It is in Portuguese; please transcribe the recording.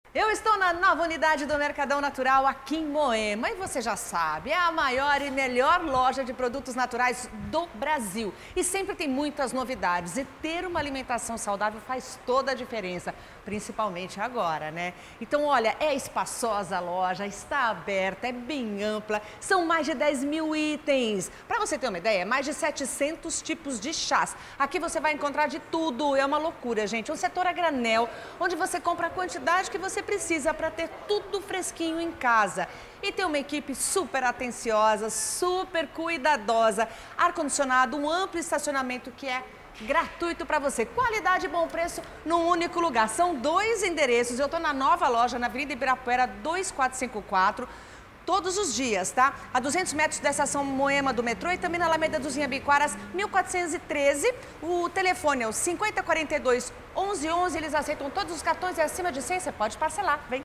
Eu estou na nova unidade do Mercadão Natural aqui em Moema e você já sabe, é a maior e melhor loja de produtos naturais do Brasil. E sempre tem muitas novidades e ter uma alimentação saudável faz toda a diferença, principalmente agora, né? Então, olha, é espaçosa a loja, está aberta, é bem ampla, são mais de 10 mil itens. Para você ter uma ideia, mais de 700 tipos de chás. Aqui você vai encontrar de tudo, é uma loucura, gente. Um setor a granel, onde você compra a quantidade que você precisa para ter tudo fresquinho em casa. E tem uma equipe super atenciosa, super cuidadosa, ar-condicionado, um amplo estacionamento que é gratuito para você. Qualidade e bom preço num único lugar. São 2 endereços. Eu estou na nova loja, na Avenida Ibirapuera 2454. Todos os dias, tá? A 200 metros da estação Moema do metrô e também na Alameda dos Inhabiquaras, 1413. O telefone é o 5042-1111. Eles aceitam todos os cartões e acima de 100 você pode parcelar. Vem!